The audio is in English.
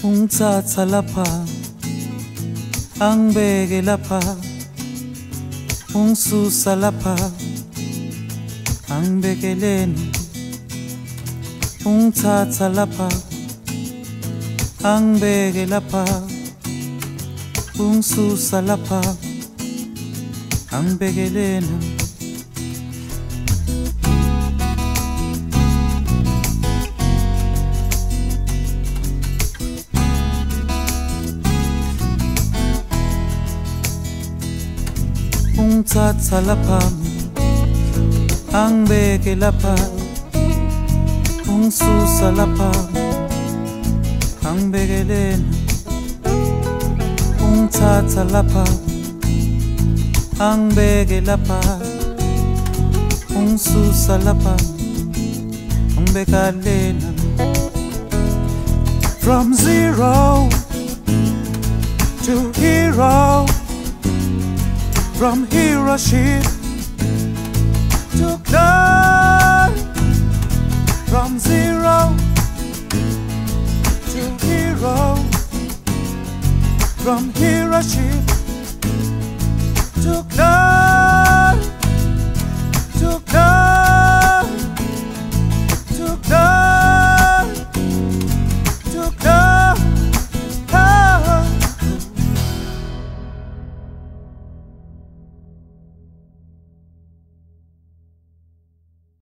ungithatha lapha angibeke lapha ungisusa lapha angibekeleni ungithatha lapha angibeke lapha ungisusa lapha angibekeleni ungithatha lapha angibeke lapha ungisusa lapha angibekeleni ungithatha lapha angibeke lapha ungisusa lapha angibekeleni from zero to hero, from hero ship to cloud.